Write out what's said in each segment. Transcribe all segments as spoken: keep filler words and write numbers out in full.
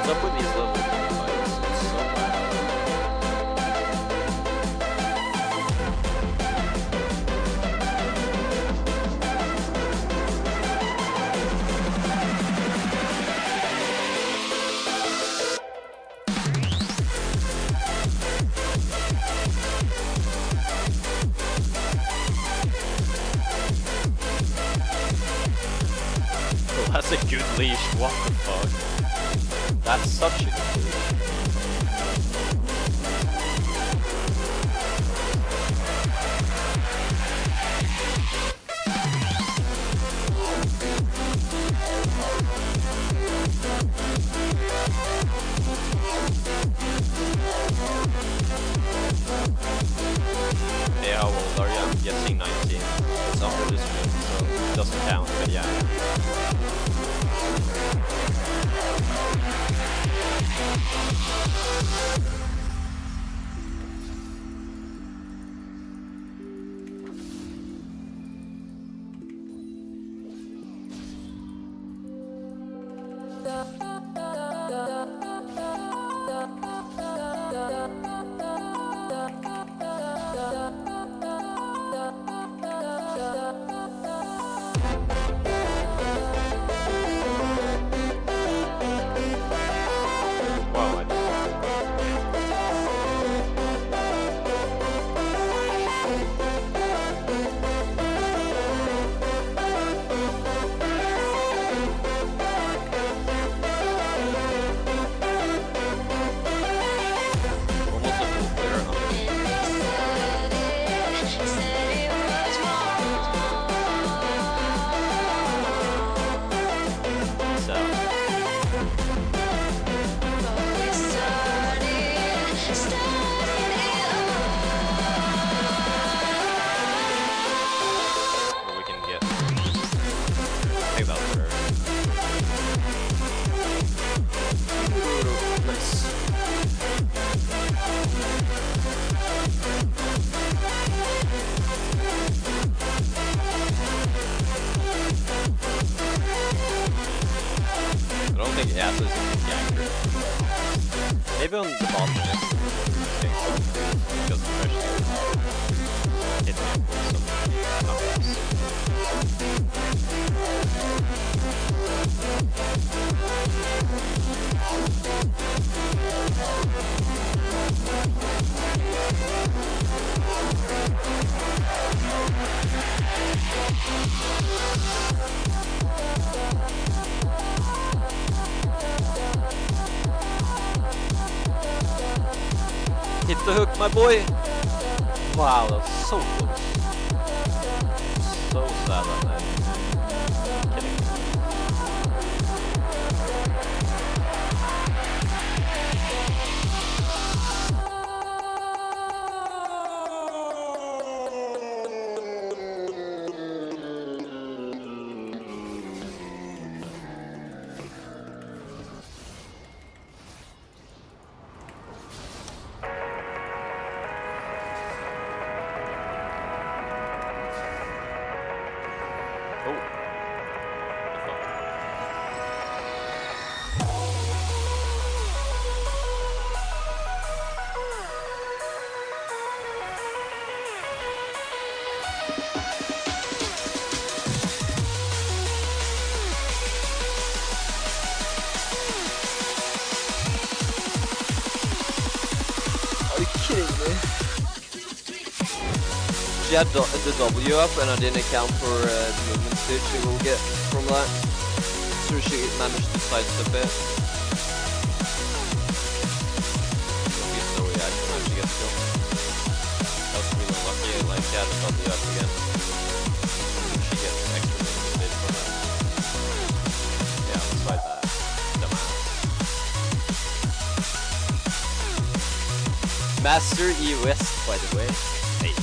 What's up with these level fights? It's so bad. Oh, that's a good leash. What the fuck? That's such a good leash. Hey, how old are you? I'm guessing nineteen. It's under this stream, so it doesn't count, but yeah. Wow, I almost a full clear on so we can get take that for nice. I don't think Yasuo's a good ganker. Maybe on the bottom lane. Because especially hit me with some numbers. Hit the hook, my boy! Wow, that was so close. So sad on that. Kidding. Oh. Are you kidding me? She had the W up and I didn't account for uh, the movement speed she will get from that. So she managed to sidestep it. It'll be so reaction when she gets killed. That was really lucky, like she had the W up again. She gets extra movement speed from that. Yeah, despite that. Dumbass. Master E West, by the way. Hey.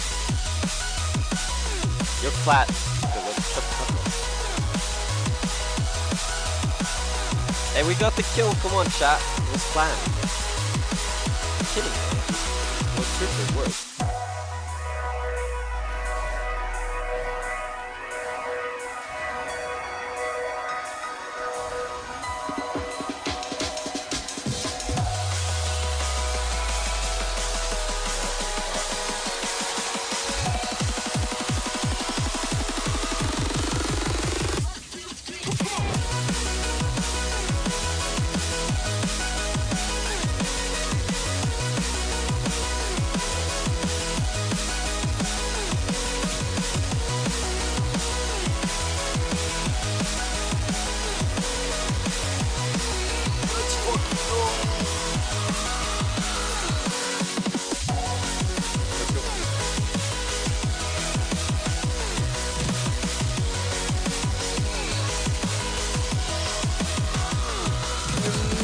You're flat, Philip. Shut the fuck up. Hey, we got the kill. Come on, chat. It was planned. You're kidding me. It was super worse.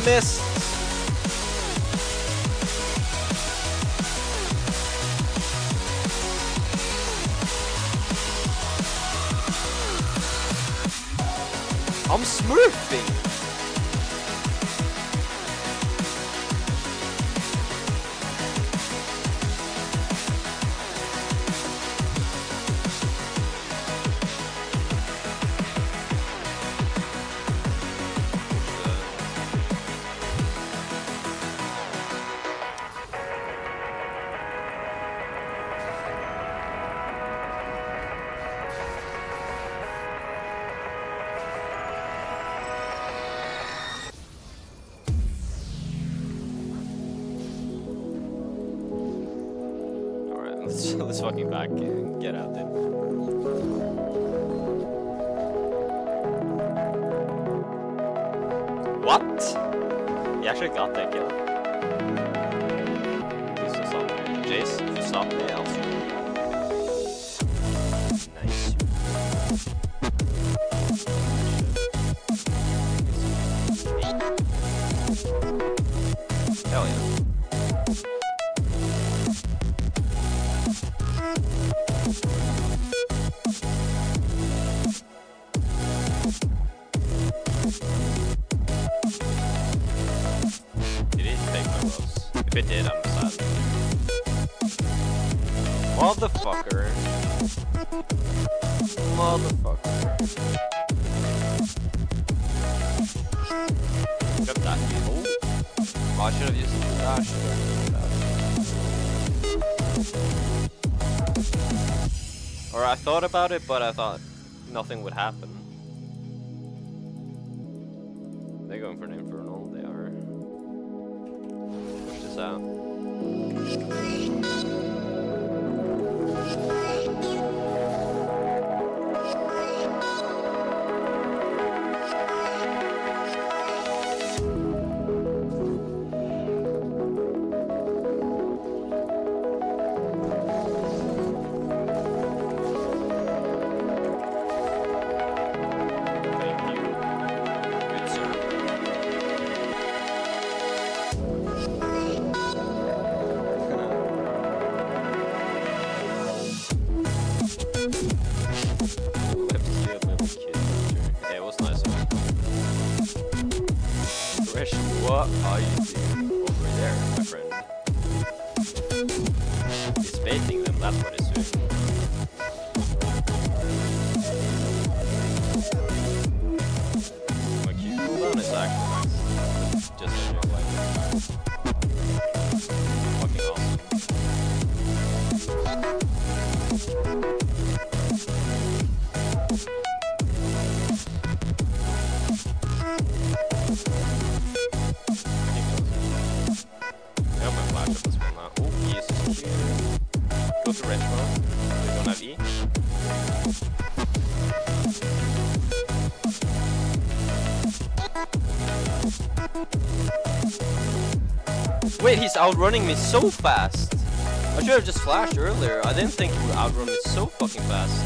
missed! I'm smurfing! Let's, let's fucking back and get out there. What? You actually got that kill. Please don't stop me. Jace, if you stop me, I'll shoot you. Nice. Hell yeah. If it did, I'm sad. Motherfucker. Motherfucker. Grab that. Oh. Oh, I should have used the dash. Or I thought about it, but I thought nothing would happen. They're going for an infernal. They are. Push this out. What are you doing over there, my friend? It's baiting them, that's what it's doing. My Q cooldown is actually nice. Just so you know, like fucking awesome. Go to range mode. We don't have E. Wait, he's outrunning me so fast. I should have just flashed earlier. I didn't think he would outrun me so fucking fast.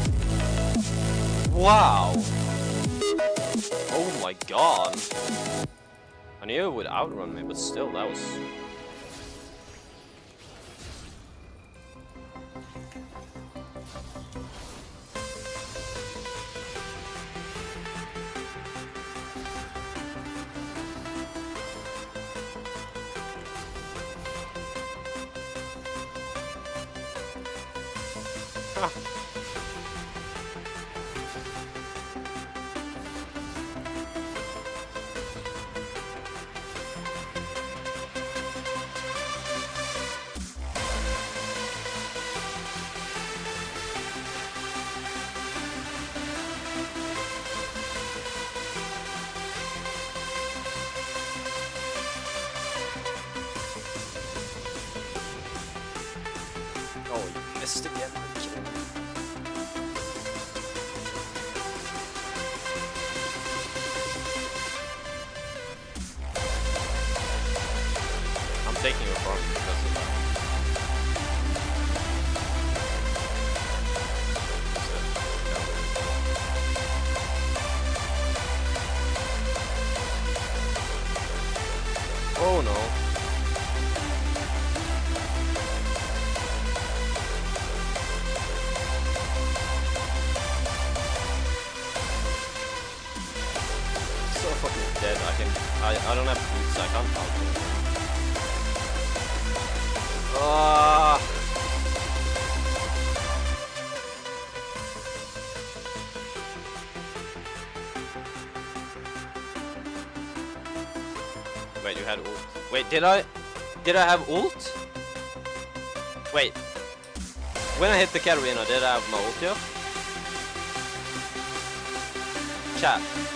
Wow. Oh my god. I knew it would outrun me, but still, that was... Oh, you missed again. I'm taking a farm because of that. Oh no. So fucking dead. I can. I. I don't have boots. I can't help it. Ah. Wait, you had ult. Wait, did I? Did I have ult? Wait. When I hit the Katarina, did I have my ult here? Chat.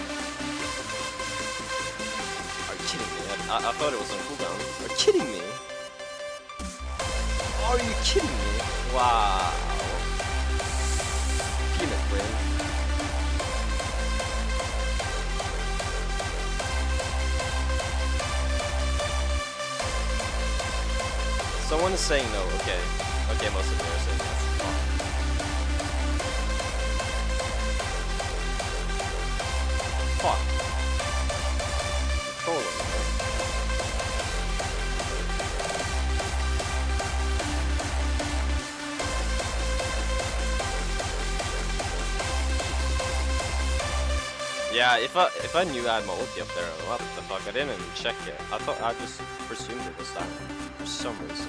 Are you kidding me? I, I thought it was on cooldown. Are you kidding me? Are you kidding me? Wow. Peanut brain. Someone is saying no, okay. Okay, most of them are saying yes. Fuck. Control it. Yeah, if I if I knew I had my ulti up there, what the fuck? I didn't even check it. I thought I just presumed it was that for some reason.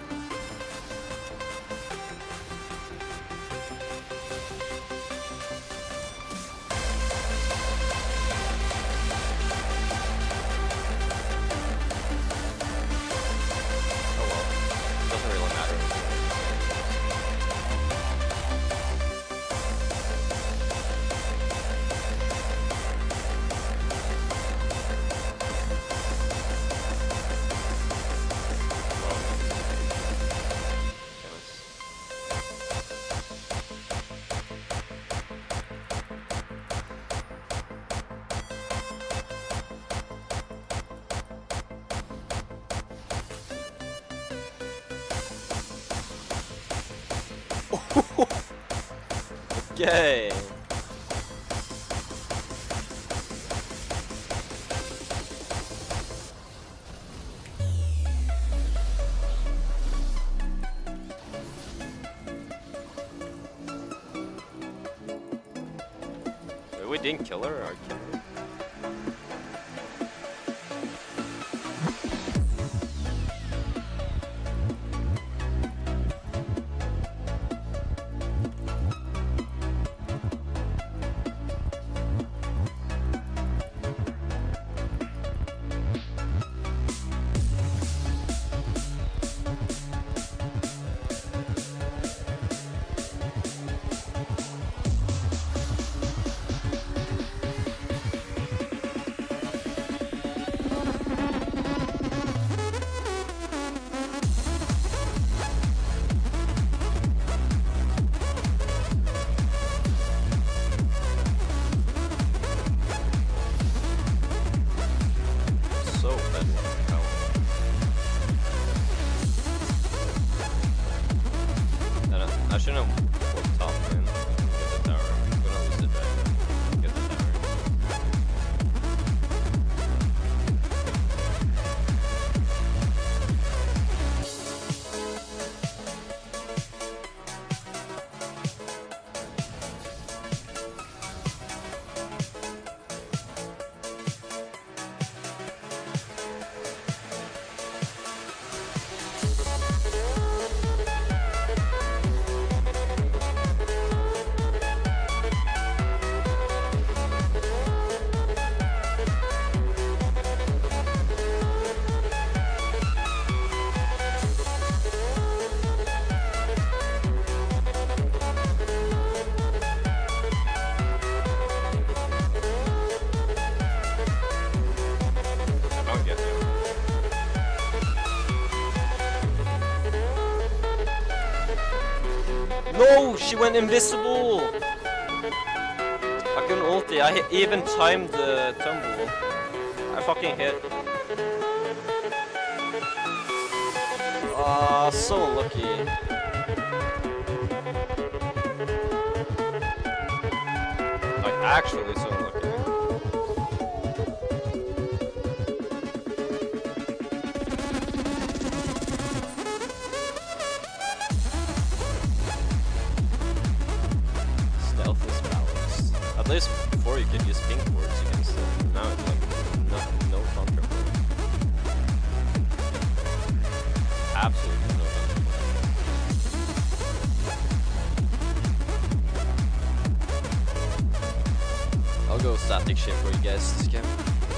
Okay. Wait, we didn't kill her, or kill her? I shouldn't have walked top lane. Get the tower. I'm gonna lose the dragon. Get the tower. No, she went invisible. I couldn't ulti. I hit, even timed the tumble. I fucking hit. Ah, uh, so lucky. Like actually so lucky. At least before you could use pink boards, you can still. Now it's like no, no contra. Absolutely no contra. I'll go static shape for you guys this game.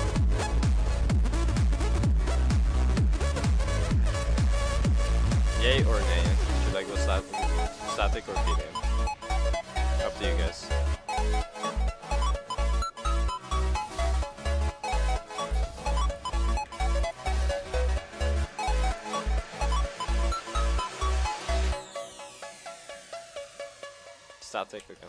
Yay or nay? Should I go stat static or P D M? Up to you guys. Static, okay.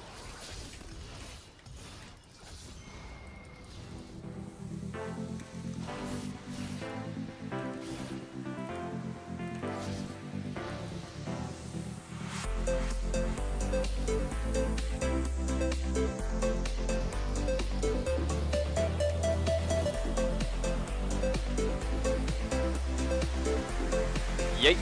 Yay!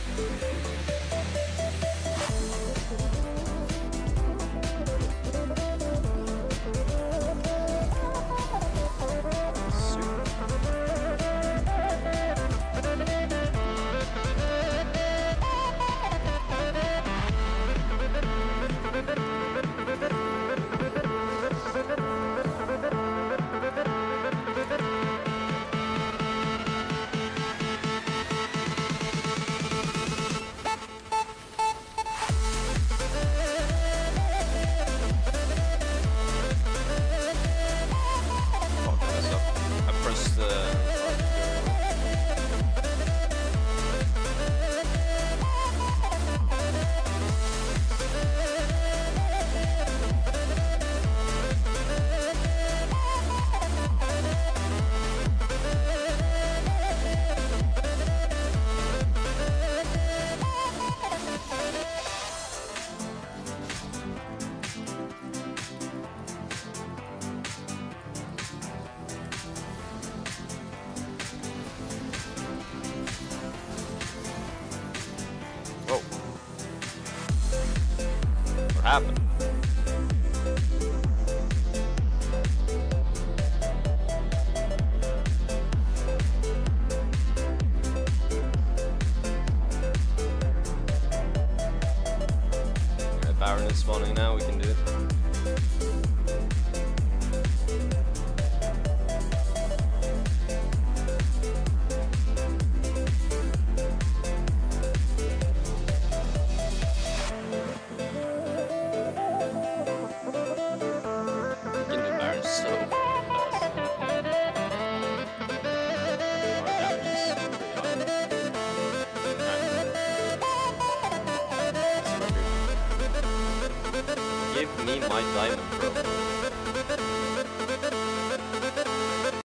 Happened. Alright, Baron is spawning now, we can do it. Give me my diamond, bro.